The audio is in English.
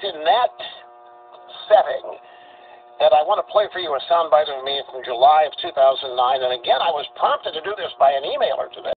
in that setting that I want to play for you a soundbite of me from July of 2009. And again, I was prompted to do this by an emailer today.